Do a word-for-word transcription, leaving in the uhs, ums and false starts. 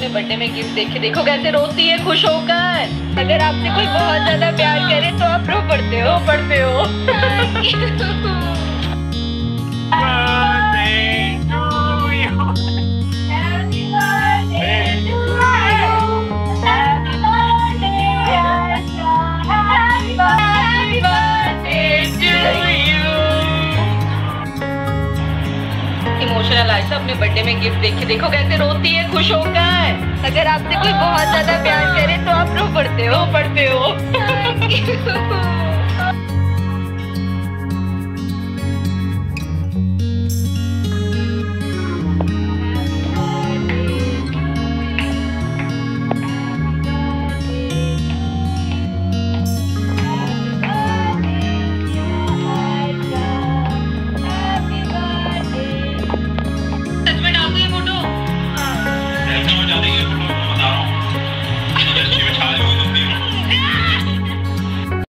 अपने बर्थडे में गिफ्ट देख के देखो कैसे रोती है खुश होकर। अगर आपसे कोई बहुत ज्यादा प्यार करे तो आप रो पड़ते हो पड़ते हो इमोशनल आयशा अपने बर्थडे में गिफ्ट देख के देखो कैसे रोती है खुश होकर। अगर आपसे कोई बहुत ज्यादा प्यार करे तो आप रो पड़ते हो पड़ते हो